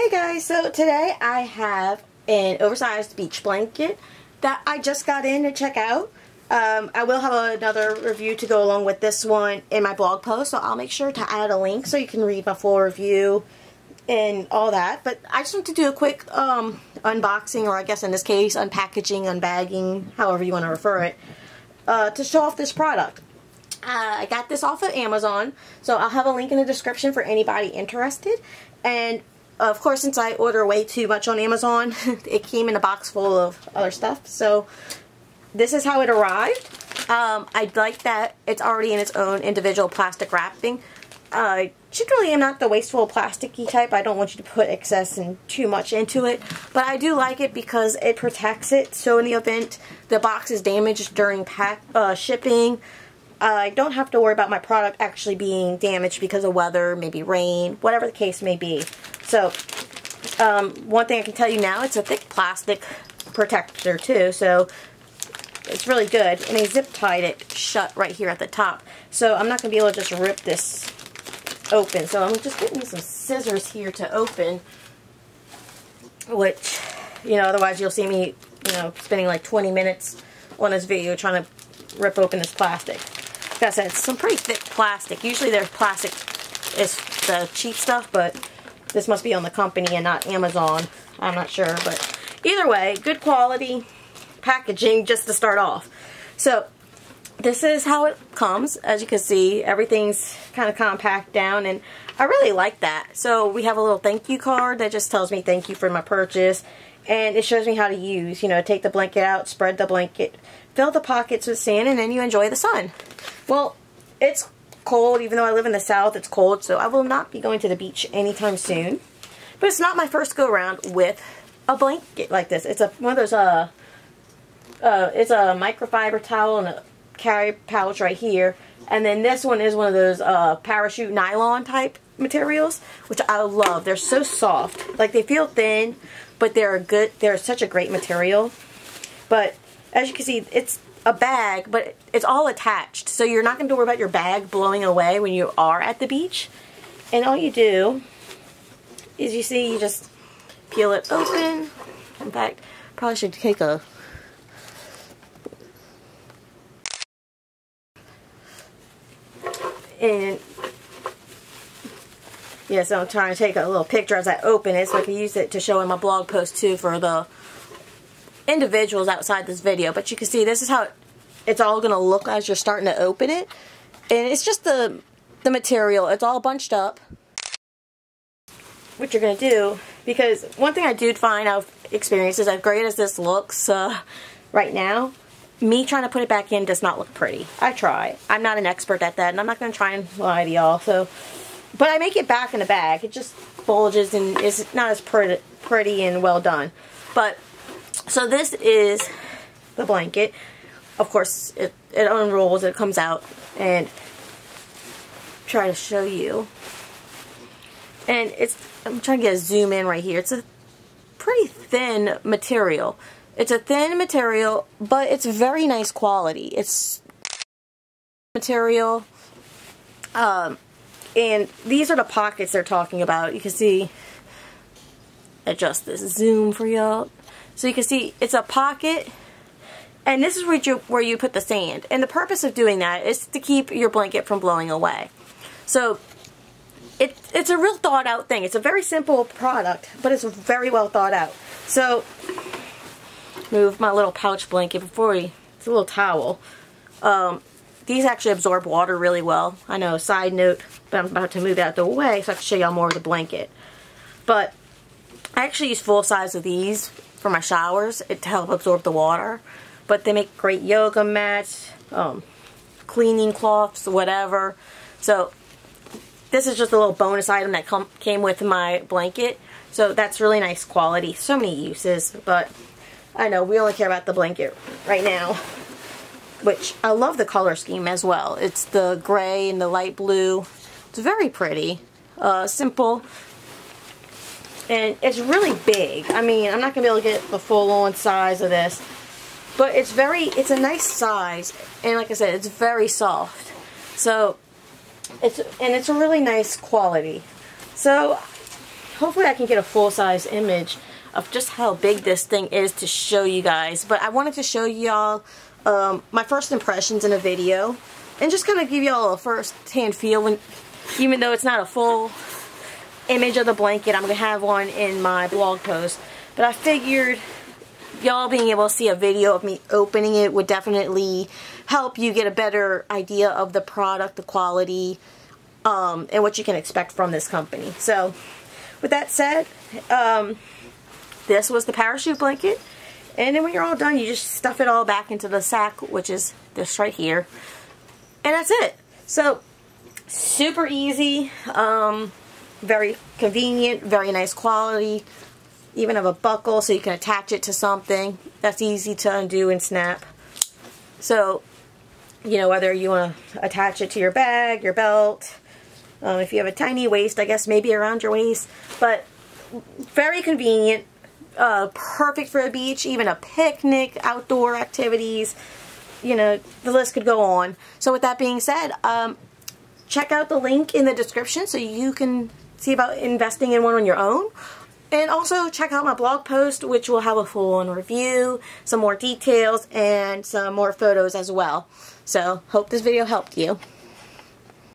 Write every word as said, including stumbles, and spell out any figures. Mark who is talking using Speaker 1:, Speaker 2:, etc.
Speaker 1: Hey guys, so today I have an oversized beach blanket that I just got in to check out. Um, I will have another review to go along with this one in my blog post, so I'll make sure to add a link so you can read my full review and all that. But I just want to do a quick um, unboxing, or I guess in this case unpackaging, unbagging, however you want to refer it, uh, to show off this product. Uh, I got this off of Amazon, so I'll have a link in the description for anybody interested. And of course, since I order way too much on Amazon, it came in a box full of other stuff. So this is how it arrived. Um, I like that it's already in its own individual plastic wrapping. I uh, generally am not the wasteful plasticky type. I don't want you to put excess and too much into it. But I do like it because it protects it. So in the event the box is damaged during pack uh, shipping, I don't have to worry about my product actually being damaged because of weather, maybe rain, whatever the case may be. So, um, one thing I can tell you now, it's a thick plastic protector too, so it's really good. And they zip tied it shut right here at the top. So I'm not going to be able to just rip this open. So I'm just getting some scissors here to open, which, you know, otherwise you'll see me, you know, spending like twenty minutes on this video trying to rip open this plastic. Like I said, it's some pretty thick plastic. Usually their plastic is the cheap stuff, but this must be on the company and not Amazon. I'm not sure, but either way, good quality packaging just to start off. So this is how it comes. As you can see, everything's kind of compact down, and I really like that. So we have a little thank you card that just tells me thank you for my purchase, and it shows me how to use, you know, take the blanket out, spread the blanket, fill the pockets with sand, and then you enjoy the sun. Well, it's cold. Even though I live in the south, it's cold, so I will not be going to the beach anytime soon. But it's not my first go around with a blanket like this. It's a one of those uh uh it's a microfiber towel and a carry pouch right here, and then this one is one of those uh parachute nylon type materials, which I love. They're so soft. Like, they feel thin, but they're a good they're such a great material. But as you can see, it's a bag, but it's all attached, so you're not going to worry about your bag blowing away when you are at the beach. And all you do is, you see, you just peel it open. In fact, probably should take a and yeah, so I'm trying to take a little picture as I open it so I can use it to show in my blog post too for the individuals outside this video. But you can see this is how it, it's all going to look as you're starting to open it. And it's just the the material. It's all bunched up. What you're going to do, because one thing I do find I've experienced is, as great as this looks uh, right now, me trying to put it back in does not look pretty. I try. I'm not an expert at that, and I'm not going to try and lie to y'all. So, but I make it back in the bag. It just bulges and is not as pretty, pretty and well done. But so this is the blanket. Of course, it, it unrolls, it comes out, and try to show you. And it's, I'm trying to get a zoom in right here. It's a pretty thin material. It's a thin material, but it's very nice quality. It's material. Um, and these are the pockets they're talking about. You can see, adjust this zoom for y'all. So you can see it's a pocket, and this is where you, where you put the sand. And the purpose of doing that is to keep your blanket from blowing away. So it, it's a real thought out thing. It's a very simple product, but it's very well thought out. So move my little pouch blanket before we, it's a little towel. Um, these actually absorb water really well. I know, side note, but I'm about to move out of the way so I can show y'all more of the blanket. But I actually use full size of these for my showers it, to help absorb the water. But they make great yoga mats, um, cleaning cloths, whatever. So this is just a little bonus item that come, came with my blanket. So that's really nice quality. So many uses, but I know we only care about the blanket right now, which I love the color scheme as well. It's the gray and the light blue. It's very pretty, uh, simple. And it's really big. I mean, I'm not going to be able to get the full-on size of this. But it's very, it's a nice size. And like I said, it's very soft. So, it's, and it's a really nice quality. So, hopefully I can get a full-size image of just how big this thing is to show you guys. But I wanted to show y'all um, my first impressions in a video, and just kind of give y'all a first-hand feel. Even though it's not a full image of the blanket, I'm going to have one in my blog post. But I figured y'all being able to see a video of me opening it would definitely help you get a better idea of the product, the quality, um, and what you can expect from this company. So, with that said, um, this was the parachute blanket. And then when you're all done, you just stuff it all back into the sack, which is this right here. And that's it. So, super easy, um, very convenient, very nice quality. Even have a buckle so you can attach it to something. That's easy to undo and snap. So, you know, whether you want to attach it to your bag, your belt, um, if you have a tiny waist, I guess maybe around your waist. But very convenient, uh, perfect for a beach, even a picnic, outdoor activities. You know, the list could go on. So with that being said, um, check out the link in the description so you can see about investing in one on your own. And also check out my blog post, which will have a full-on review, some more details, and some more photos as well. So, hope this video helped you.